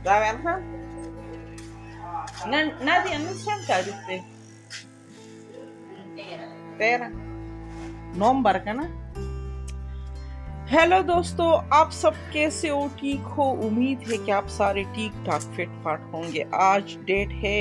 Zaven ha? Nadia, non senta di te. तेरा नवंबर का ना। हेलो दोस्तों, आप सब कैसे हो? ठीक हो? उम्मीद है कि आप सारे ठीक ठाक फिट फाट होंगे। आज डेट है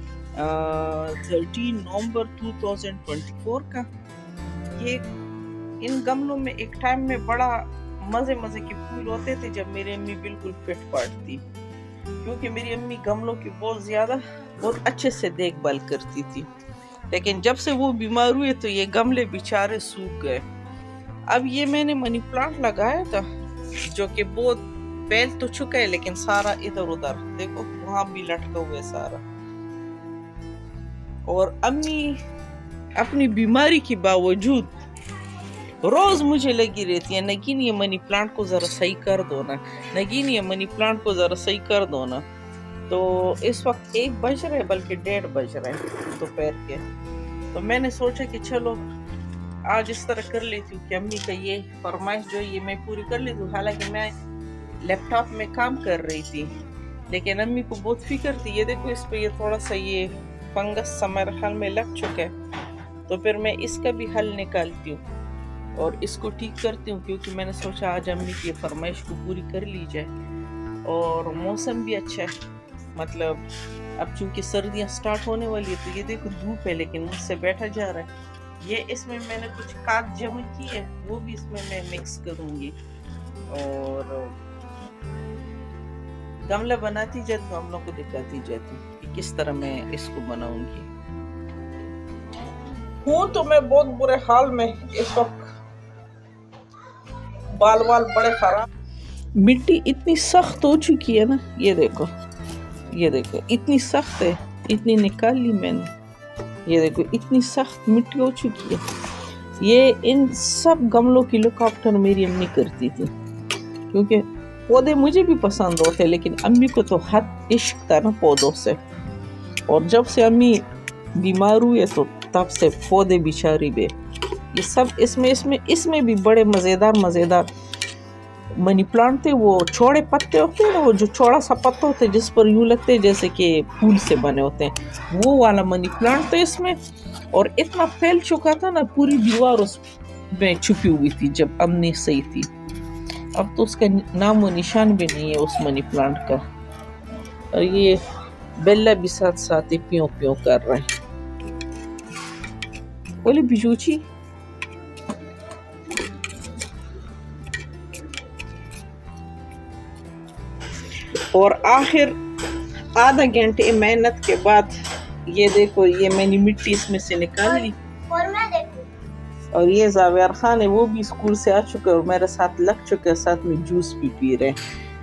13 नवंबर 2024 का। ये इन गमलों में एक टाइम में बड़ा मज़े मज़े के फूल होते थे जब मेरी अम्मी बिल्कुल फिट फाट थी, क्योंकि मेरी अम्मी गमलों की बहुत अच्छे से देखभाल करती थी। लेकिन जब से वो बीमार हुए तो ये गमले बेचारे सूख गए। अब ये मैंने मनी प्लांट लगाया था जो कि बहुत फैल तो चुका है, लेकिन सारा इधर उधर देखो वहां भी लटका हुआ है सारा। और अम्मी अपनी बीमारी के बावजूद रोज मुझे लगी रहती है, नगीन ये मनी प्लांट को जरा सही कर दो ना, नगीन ये मनी प्लांट को जरा सही कर दो ना। तो इस वक्त 1 बज रहे, बल्कि 1:30 बज रहे हैं दोपहर के। तो मैंने सोचा कि चलो आज इस तरह कर लेती हूँ कि अम्मी का ये फरमाइश जो ये मैं पूरी कर लेती हूँ। हालांकि मैं लैपटॉप में काम कर रही थी, लेकिन अम्मी को बहुत फिक्र थी। ये देखो इस पे ये थोड़ा सा ये फंगस सा मेरे ख्याल में लग चुका है, तो फिर मैं इसका भी हल निकालती हूँ और इसको ठीक करती हूँ, क्योंकि मैंने सोचा आज अम्मी की फरमाइश को पूरी कर ली जाए। और मौसम भी अच्छा है, मतलब अब चूंकि सर्दियाँ स्टार्ट होने वाली है तो ये देखो धूप है लेकिन मुझसे बैठा जा रहा है। ये इसमें मैंने कुछ काट जमा की है, वो भी इसमें मैं मिक्स करूंगी। और गमला बनाती जाती हूँ, हम लोग को दिखाती जाती हूँ कि किस तरह मैं इसको बनाऊंगी। हूँ तो मैं बहुत बुरे हाल में इस वक्त, बाल बड़े खराब। मिट्टी इतनी सख्त हो चुकी है ना, ये देखो इतनी सख्त है, इतनी निकाल ली मैंने। ये देखो इतनी सख्त मिट्टी हो चुकी है। ये इन सब गमलों की लुक आफ्टर मेरी अम्मी करती थी, क्योंकि पौधे मुझे भी पसंद होते, लेकिन अम्मी को तो हद इश्क था ना पौधों से। और जब से अम्मी बीमार हुए तो तब से पौधे बिचारी बे ये सब इसमें भी बड़े मज़ेदार मनी प्लांट थे। वो चौड़े पत्ते होते हैं ना, वो जो चौड़ा सा पत्ता होता है जिस पर यूं लगते हैं जैसे कि फूल से बने होते हैं, वो वाला मनी प्लांट था इसमें। और इतना फैल चुका था ना, पूरी दीवार उसमें छुपी हुई थी जब अम्मी सही थी। अब तो उसका नाम व निशान भी नहीं है उस मनी प्लांट का। और ये बेला भी साथ साथ ही प्यों प्यों कर रहा है। बोले बिजूची और आखिर आधा घंटे मेहनत के बाद ये देखो ये मैंने मिट्टी इसमें से निकाल ली। और ये जावेर खान है, वो भी स्कूल से आ चुका है और मेरे साथ लग चुका है, साथ में जूस भी पी रहे।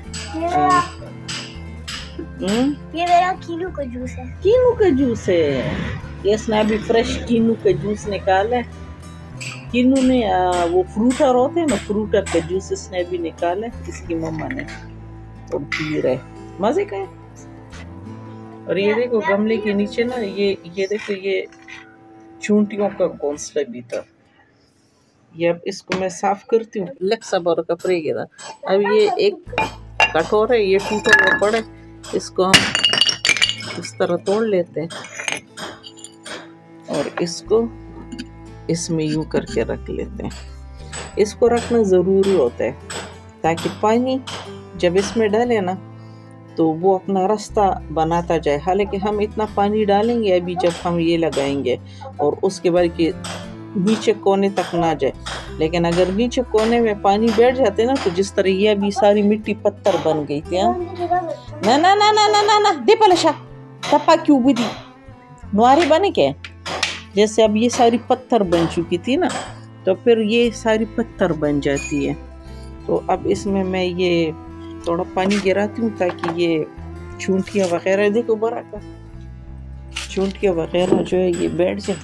ये मेरा कीनू का जूस है। कीनू का जूस है, ये इसने अभी फ्रेश कीनू का जूस निकाला है। कीनू ने वो फ्रूटर होते हैं ना, फ्रूटर का जूस इसने भी निकाला है, इसकी मम्मा ने, और पी रहे मजे का है। और ये देखो गमले के नीचे ना ये देखो ये चूंटियों का घोंसला भी था। ये अब इसको मैं साफ करती हूँ। लक्सबर कपड़े के था। अब ये एक कटोरा है, ये टूटा हुआ पड़ा है, इसको हम इस तरह तोड़ लेते हैं और इसको इसमें यूं करके रख लेते हैं। इसको रखना ज़रूरी होता है ताकि पानी जब इसमें डाले ना तो वो अपना रास्ता बनाता जाए। हालांकि हम इतना पानी डालेंगे अभी जब हम ये लगाएंगे और उसके बाद कि नीचे कोने तक ना जाए, लेकिन अगर नीचे कोने में पानी बैठ जाते ना तो जिस तरह ये अभी सारी मिट्टी पत्थर बन गई थी। ना ना ना ना ना ना ना दे पलशा तपा क्यों बुदी नुआरी बने के, जैसे अब ये सारी पत्थर बन चुकी थी ना, तो फिर ये सारी पत्थर बन जाती है। तो अब इसमें मैं ये थोड़ा पानी गिराती हूँ ताकि ये चूंटियाँ वगैरह, देखो बड़ा का चूंटियाँ वगैरह जो है ये बैठ जाए।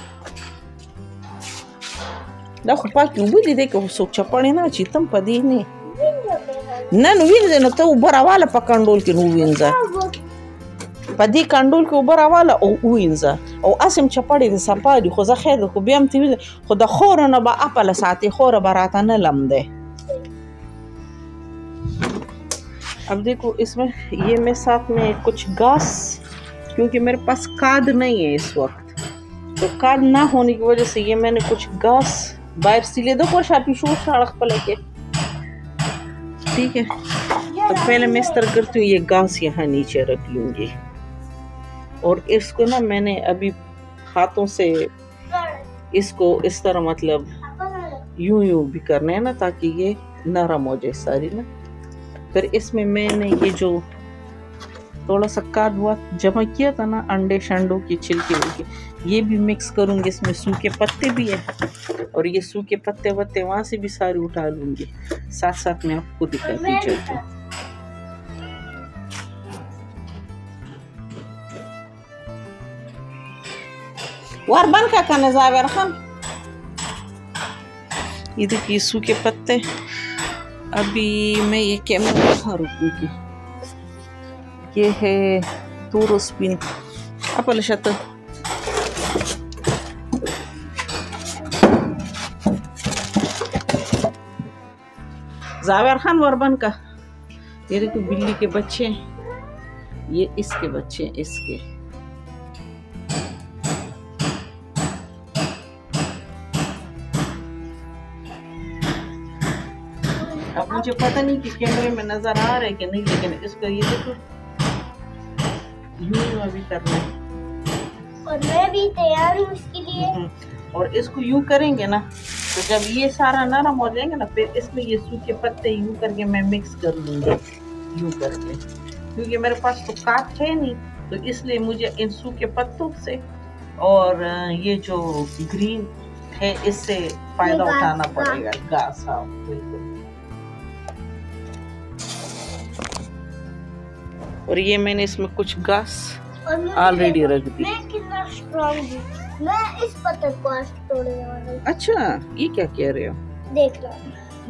देखो पाकि बुदी देखो सोच चपड़े ना चितम पदी ने ना नुविन ना तो ऊपर आवाला पकंडोल के नुविनजा पदी कंडोल के ऊपर आवाला ओ उइनजा او اسم چپړې د سپاري خو زه خیر خو بیا هم تی خو د خور نه با اپل ساتي خور براته نه لم ده अब देखो इसमें ये मैं साथ में कुछ घास, क्योंकि मेरे पास खाद नहीं है इस वक्त, तो खाद ना होने की वजह से ये मैंने कुछ घास बाहर से ले दो पोशापी शो सड़क पर लेके, ठीक है। तो पहले मैं इस तरह करती हूँ, ये घास यहाँ नीचे रख लूंगी और इसको ना मैंने अभी हाथों से इसको इस तरह मतलब यूं यूं भी करना है ना, ताकि ये नरम हो जाए सारी ना। फिर इसमें मैंने ये जो थोड़ा सा खाद हुआ जमा किया था ना, अंडे शंडों की छिलके उनके, ये भी मिक्स करूंगी। इसमें सूखे पत्ते भी है और ये सूखे पत्ते वत्ते वहां से भी सारे उठा लूंगी, साथ साथ में आपको दिखाती चलती हूँ। वारबन का खाना जावेर खान, ये देखिए सूखे पत्ते। अभी मैं ये कैमरा रुकूंगी। ये है तोरोस्पिन अपल शत, जावेर खान वारबन का। ये देखो बिल्ली के बच्चे, ये इसके बच्चे इसके। अब मुझे पता नहीं कि कैमरे में नजर आ रहा है कि नहीं, लेकिन इसको ये देखो यूं अभी करना है और मैं भी तैयार हूँ इसके लिए। और इसको यूं करेंगे ना, तो जब ये सारा नरम हो जाएगा ना, फिर इसमें ये सूखे पत्ते यूं करके मैं मिक्स कर लूंगी यूं करके, क्योंकि मेरे पास तो काट है नहीं, तो इसलिए मुझे इन सूखे पत्तों से और ये जो ग्रीन है इससे फायदा उठाना पड़ेगा। घास, हाँ बिल्कुल। और ये मैंने इसमें कुछ घास ऑलरेडी रख दी। मैं कितना स्ट्रॉन्ग हूँ, मैं इस पत्थर को आज तोड़ने वाला हूँ। अच्छा, ये क्या कह रहे हो? देख लो।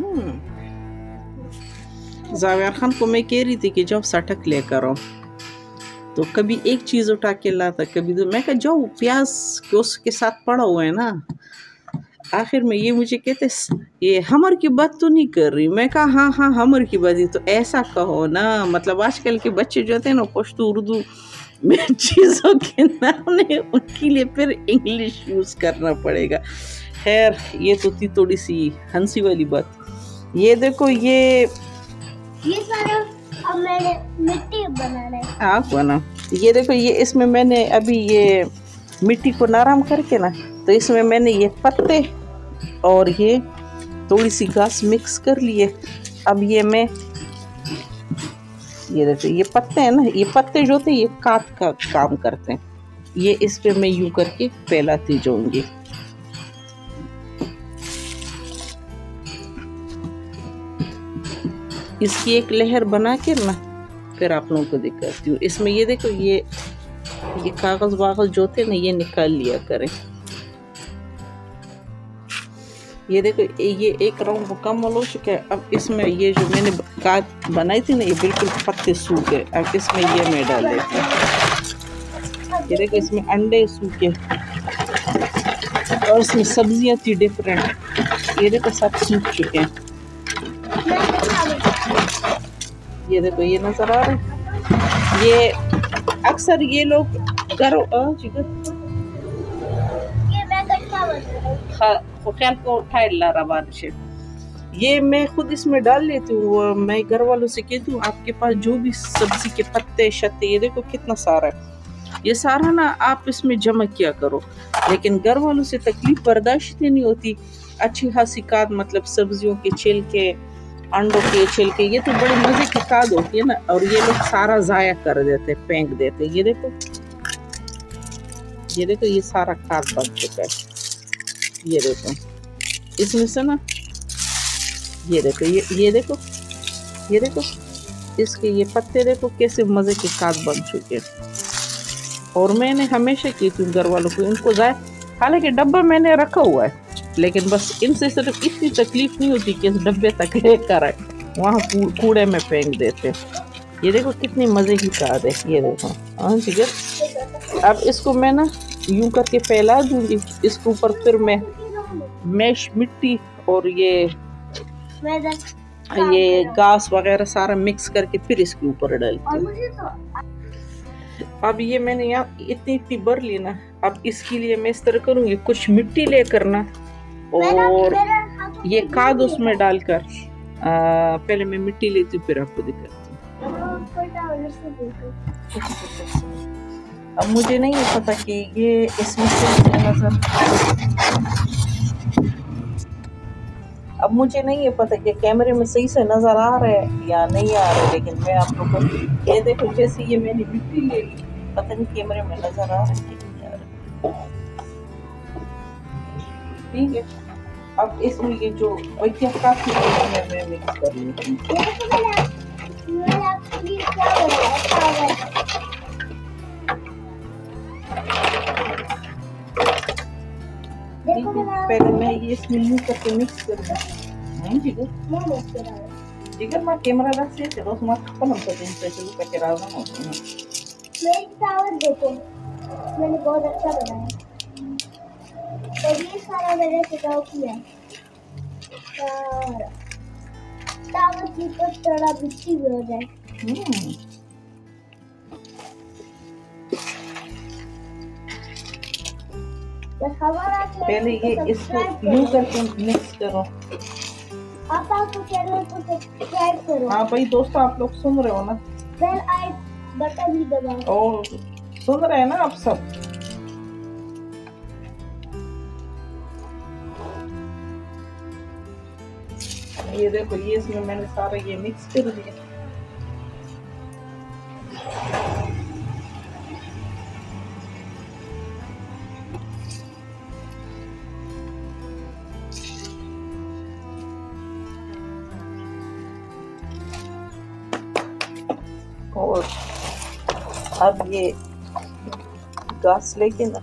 जावेर खान को मैं कह रही थी कि जब सटक लेकर आओ, तो कभी एक चीज उठा के लाता, कभी तो मैं कहा जाओ प्याज के उसके साथ पड़ा हुआ है ना। आखिर में ये मुझे कहते ये हमर की बात तो नहीं कर रही। मैं कहा हाँ हाँ हमर की बात, तो ऐसा कहो ना, मतलब आजकल के बच्चे जो होते हैं ना पश्तो उर्दू में चीज़ों के नाम है, उनके लिए फिर इंग्लिश यूज़ करना पड़ेगा। खैर ये तो थी थोड़ी सी हंसी वाली बात। ये देखो ये सारा अब मैंने मिट्टी बनाना है। आग बना। ये देखो ये इसमें मैंने अभी ये मिट्टी को नरम करके ना, तो इसमें मैंने ये पत्ते और ये थोड़ी सी घास मिक्स कर लिए। अब ये मैं ये देखो ये पत्ते हैं ना, ये पत्ते जो होते हैं ये काट का काम करते हैं। ये इस पे मैं यूं करके फैलाती जाऊंगी। इसकी एक लहर बना के ना फिर आप लोगों को दिखाती हूँ। इसमें ये देखो ये कागज वागज जो थे ना ये निकाल लिया करें। ये देखो ये एक राउंड मुकम्मल हो चुका है। अब इसमें ये जो मैंने काट बनाई थी ना ये बिल्कुल पत्ते सूख गए। अब इसमें ये मैं डाल देती हूँ। ये देखो इसमें अंडे सूखे और इसमें सब्जियां थी डिफरेंट, ये देखो सब सूख चुके हैं। ये देखो ये नजर आ रहा है। ये अक्सर ये लोग करो ये मैं खुद इसमें डाल लेती हूँ। मैं घर वालों से कहती हूँ आपके पास जो भी सब्जी के पत्ते शत्ते, ये देखो कितना सारा है, ये सारा ना आप इसमें जमा किया करो। लेकिन घर वालों से तकलीफ बर्दाश्त नहीं होती। अच्छी खासी खाद मतलब सब्जियों के छिलके, अंडों के छिलके, ये तो बड़े मजे की खाद होती है ना, और ये लोग सारा जाया कर देते, फेंक देते। ये देखो ये सारा खाद बन चुका है। ये देखो इसमें से ना ये देखो इसके ये पत्ते देखो कैसे मजे के खाद बन चुके हैं। और मैंने हमेशा की थी घर वालों को इनको जाए, हालांकि डब्बा मैंने रखा हुआ है, लेकिन बस इनसे सिर्फ इतनी तकलीफ नहीं होती कि इस डब्बे तक लेकर आए, वहाँ कूड़े में फेंक देते। ये देखो कितनी मजे की खाद है। ये देखो हाँ ठीक है। अब इसको मैं ना यूं करके फैला दूंगी। इसके ऊपर फिर मैं मैश मिट्टी और ये ये घास वगैरह सारा मिक्स करके फिर इसके ऊपर डालती और हूँ। मुझे तो अब ये मैंने यहाँ इतनी इतनी भर ली ना, अब इसके लिए मैं इस तरह करूँगी, कुछ मिट्टी लेकर ना और ये खाद उसमें डालकर पहले मैं मिट्टी लेती हूँ फिर आपको दिखाती हूँ। अब मुझे नहीं पता कि ये इसमें से नजर, अब मुझे नहीं है पता कि कैमरे में सही से नजर आ रहा है या नहीं आ रहा है, लेकिन मैं आप लोगों को ये देखो, जैसे ये मैंने मिट्टी ले ली, पता नहीं कैमरे में नजर आ रहा है कि नहीं आ रहा। ठीक है, अब इसमें ये जो बच्चे काफी मैं मिक्स कर लेती हूँ। पहले मैं ये इसमें यूं करके मिक्स कर दूँ। नहीं जिगर मैं कैमरा रख से चलो तुम्हारा कपल हम करते हैं, चलो पैके राव ना होते हैं। मेरी टावर देखो, मैंने बहुत अच्छा बनाया। तो ये सारा मैंने सिखाओ किया है। टावर की तो थोड़ा मिट्टी भी हो जाए। पहले ये इसको यूं करके मिक्स करो। आप आपको चैनल को सब्सक्राइब करो। हाँ भाई दोस्तों, आप लोग सुन रहे हो ना, बेल आई बटन भी दबाओ। और सुन रहे हैं ना आप सब। ये देखो, ये इसमें मैंने सारा ये मिक्स कर दिया। और अब ये घास लेके ना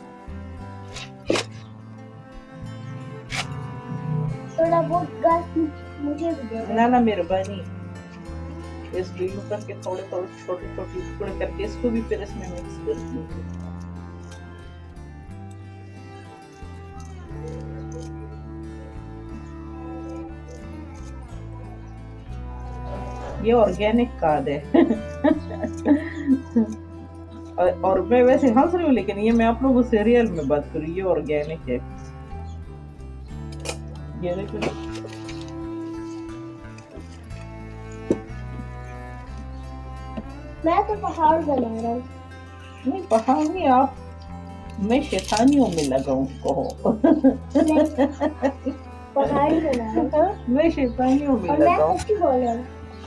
थोड़ा बहुत घास मुझे भी दे। ना मेहरबानी, इस ड्रिल करके थोड़े थोड़े छोटे छोटे टुकड़े करके इसको भी फिर इसमें मिक्स कर दूंगी। ये ऑर्गेनिक खाद है। और मैं वैसे हंस रही हूँ, लेकिन ये मैं आप लोगों से रियल में बात करूँ, ये ऑर्गेनिक है। ये देखो, मैं तो पहाड़ बना रहा हूँ। नहीं पहाड़ नहीं, आप मैं शैतानियों में लगा हूँ कहो। पहाड़ी बना रहा हूँ। मैं शैतानियों में लगा हूँ।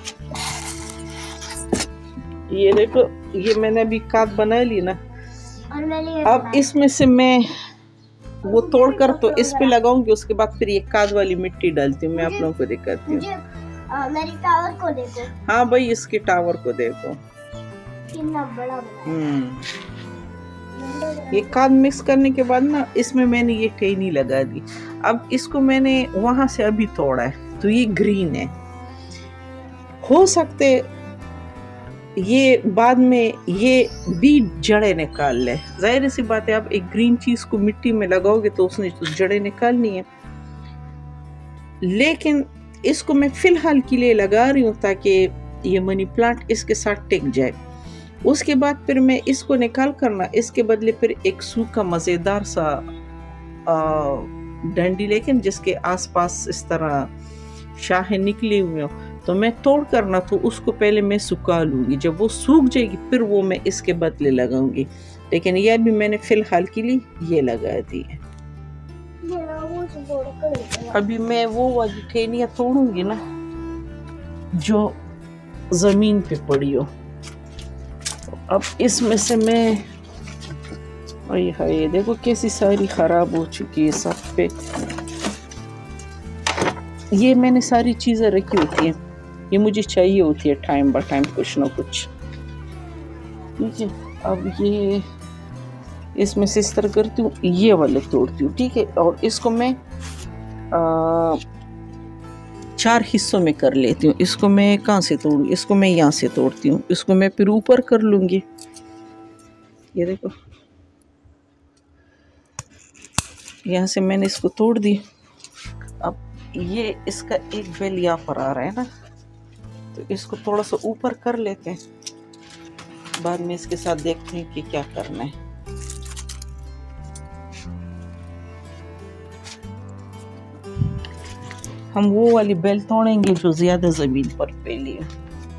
ये देखो, ये मैंने अभी खाद बना ली ना, और मैंने अब इसमें से मैं वो तोड़कर तो इस पे लगाऊंगी, उसके बाद फिर ये खाद वाली मिट्टी डालती हूँ। मैं आप लोगों को दिखाती हूँ। मेरी टावर को देखो। हाँ भाई, इसके टावर को देखो, कितना बड़ा बना। ये खाद मिक्स करने के बाद ना इसमें मैंने ये टहनी लगा दी। अब इसको मैंने वहां से अभी तोड़ा है, तो ये ग्रीन है। हो सकते ये बाद में ये बीज जड़ें निकाल ले। जाहिर सी बात है, आप एक ग्रीन चीज को मिट्टी में लगाओगे तो उसने तो जड़ें निकालनी है। लेकिन इसको मैं फिलहाल के लिए लगा रही हूँ ताकि ये मनी प्लांट इसके साथ टिक जाए। उसके बाद फिर मैं इसको निकाल कर ना, इसके बदले फिर एक सूखा मजेदार सा डंडी, लेकिन जिसके आसपास इस तरह शाखें निकली हुई हो, तो मैं तोड़ कर ना तो उसको पहले मैं सुखा लूंगी। जब वो सूख जाएगी फिर वो मैं इसके बदले लगाऊंगी। लेकिन यह भी मैंने फिलहाल के लिए ये लगा दी है। अभी मैं वो वाली टहनियाँ तोड़ूंगी ना जो जमीन पे पड़ी हो। अब इसमें से मैं, हाय देखो कैसी सारी खराब हो चुकी है सब पे। ये मैंने सारी चीजें रखी होती हैं, ये मुझे चाहिए होती है टाइम बाय टाइम कुछ ना कुछ। ठीक है, अब ये इसमें से इस तरह करती हूँ, ये वाले तोड़ती हूँ। ठीक है, और इसको मैं 4 हिस्सों में कर लेती हूँ। इसको मैं कहाँ से तोड़ूँ, इसको मैं यहाँ से तोड़ती हूँ, इसको मैं फिर ऊपर कर लूँगी। ये देखो, यहाँ से मैंने इसको तोड़ दी। अब ये इसका एक बेल यहाँ पर आ रहा है ना, तो इसको थोड़ा सा ऊपर कर लेते हैं, बाद में इसके साथ देखते हैं कि क्या करना है। हम वो वाली बेल तोड़ेंगे जो ज्यादा जमीन पर फैली है।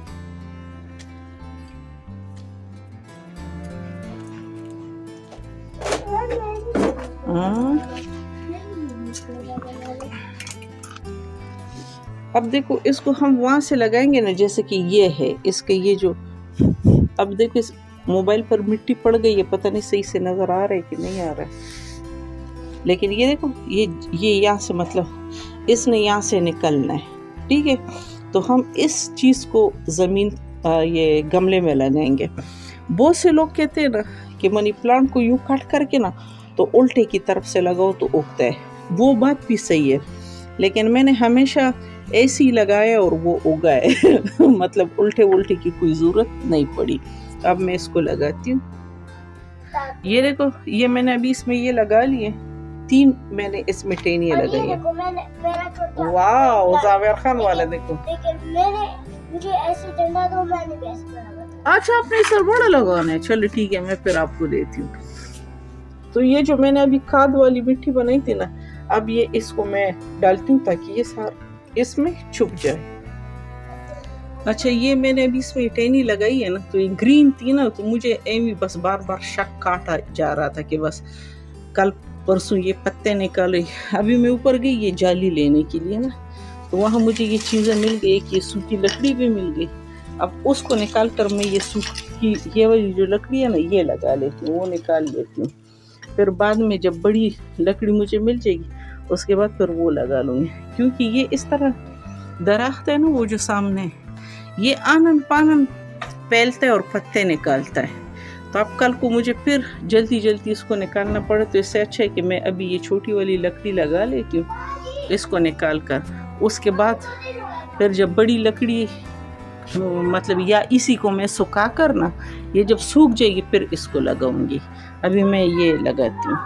अब देखो इसको हम वहां से लगाएंगे ना, जैसे कि ये है इसके ये जो, अब देखो इस मोबाइल पर मिट्टी पड़ गई है, पता नहीं सही से नजर आ रहा है कि नहीं आ रहा है, लेकिन ये देखो ये यहाँ से मतलब इसने यहाँ से निकलना है, ठीक है। तो हम इस चीज को जमीन ये गमले में लगाएंगे। बहुत से लोग कहते हैं ना कि मनी प्लांट को यूं काट करके ना तो उल्टे की तरफ से लगाओ तो उगता है, वो बात भी सही है, लेकिन मैंने हमेशा ऐसे ही लगाया और वो उगा है मतलब उल्टे उल्टे की कोई जरूरत नहीं पड़ी। अब मैं इसको लगाती हूँ। ये देखो ये मैंने अभी इसमें ये लगा लिए, 3 मैंने इसमें टेनिया लगाई है। वाह जावेर खान वाला देखो, मुझे ऐसे डंडा दो, मैंने भी ऐसे बनाया। अच्छा आपने इस बड़ा लगाना है, चलो ठीक है, मैं फिर आपको देती हूँ। तो ये जो मैंने अभी खाद वाली मिट्टी बनाई थी ना, अब ये इसको मैं डालती हूँ ताकि ये सारा इसमें छुप जाए। अच्छा ये मैंने अभी इसमें टहनी लगाई है ना, तो ये ग्रीन थी ना, तो मुझे एमी बस बार बार शक काटा जा रहा था कि बस कल परसों ये पत्ते निकाले। अभी मैं ऊपर गई ये जाली लेने के लिए ना, तो वहाँ मुझे ये चीज़ें मिल गई कि ये सूखी लकड़ी भी मिल गई। अब उसको निकाल कर मैं ये सूखी ये वाली जो लकड़ी है ना ये लगा लेती हूँ, वो निकाल लेती हूँ, फिर बाद में जब बड़ी लकड़ी मुझे मिल जाएगी उसके बाद फिर वो लगा लूँगी। क्योंकि ये इस तरह दरख्त है ना वो जो सामने, ये आनन पानन फैलता है और पत्ते निकालता है, तो अब कल को मुझे फिर जल्दी जल्दी इसको निकालना पड़े, तो इससे अच्छा है कि मैं अभी ये छोटी वाली लकड़ी लगा लेती हूँ इसको निकाल कर। उसके बाद फिर जब बड़ी लकड़ी मतलब या इसी को मैं सुखा कर ना, ये जब सूख जाएगी फिर इसको लगाऊंगी। अभी मैं ये लगाती हूँ।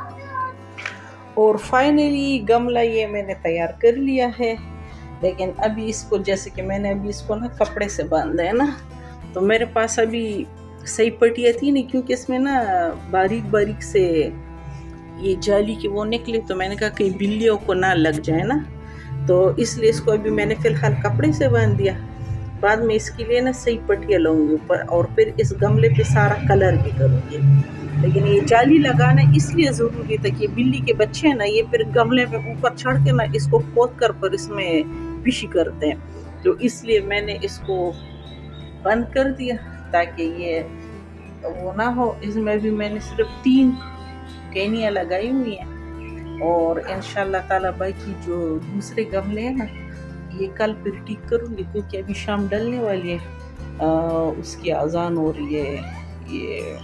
और फाइनली गमला ये मैंने तैयार कर लिया है, लेकिन अभी इसको जैसे कि मैंने अभी इसको ना कपड़े से बांधा है ना, तो मेरे पास अभी सही पटिया थी नहीं, क्योंकि इसमें ना बारीक बारीक से ये जाली के वो निकले, तो मैंने कहा कहीं बिल्लियों को ना लग जाए ना, तो इसलिए इसको अभी मैंने फिलहाल कपड़े से बांध दिया। बाद में इसके लिए ना सही पटिया लाऊंगी ऊपर, और फिर इस गमले पे सारा कलर भी करूँगी। लेकिन ये जाली लगाना इसलिए ज़रूरी था कि बिल्ली के बच्चे हैं ना, ये फिर गमले में ऊपर चढ़ के ना इसको खोद कर पर इसमें पिशी करते हैं, तो इसलिए मैंने इसको बंद कर दिया ताकि ये वो ना हो। इसमें भी मैंने सिर्फ 3 टहनियाँ लगाई हुई हैं, और इंशाल्लाह ताला बाकी जो दूसरे गमले हैं ना ये कल फिर ठीक करूँगी, क्योंकि अभी शाम डलने वाली है। उसकी अजान हो रही है, ये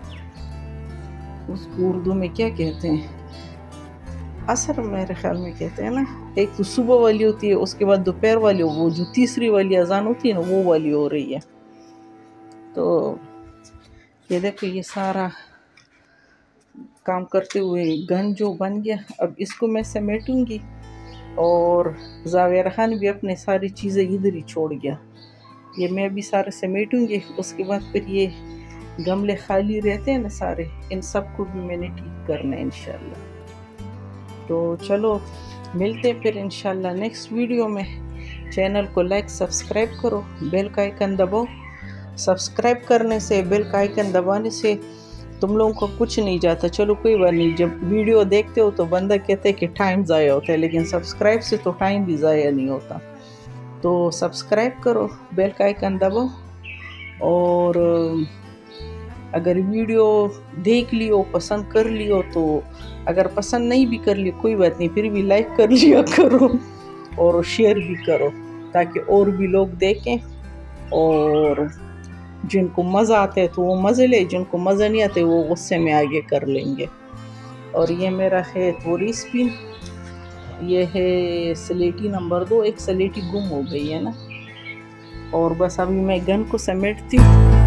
उसको उर्दू में क्या कहते हैं, असर मेरे ख्याल में कहते हैं ना। एक तो सुबह वाली होती है, उसके बाद दोपहर वाली, वो जो तीसरी वाली अजान होती है ना वो वाली हो रही है। तो ये देखो ये सारा काम करते हुए गन जो बन गया, अब इसको मैं समेटूंगी, और जावेर खान भी अपने सारी चीज़ें इधर ही छोड़ गया, ये मैं भी सारे समेटूंगी। उसके बाद फिर ये गमले खाली रहते हैं ना सारे, इन सब को भी मैंने ठीक करना है इंशाल्लाह। तो चलो मिलते हैं फिर इंशाल्लाह नेक्स्ट वीडियो में। चैनल को लाइक सब्सक्राइब करो, बेल का आइकन दबाओ। सब्सक्राइब करने से, बेल का आइकन दबाने से तुम लोगों को कुछ नहीं जाता। चलो कोई बात नहीं, जब वीडियो देखते हो तो बंदा कहते हैं कि टाइम ज़ाया होता है, लेकिन सब्सक्राइब से तो टाइम भी ज़ाया नहीं होता। तो सब्सक्राइब करो, बेल का आइकन दबाओ, और अगर वीडियो देख लियो, पसंद कर लियो, तो अगर पसंद नहीं भी कर लियो कोई बात नहीं, फिर भी लाइक कर लिया करो और शेयर भी करो, ताकि और भी लोग देखें, और जिनको मज़ा आता है तो वो मज़े ले, जिनको मज़ा नहीं आते वो गुस्से में आगे कर लेंगे। और ये मेरा है थोड़ी स्पिन, ये है स्लेटी नंबर 2, एक स्लेटी गुम हो गई है ना, और बस अभी मैं गन को समेटती हूँ।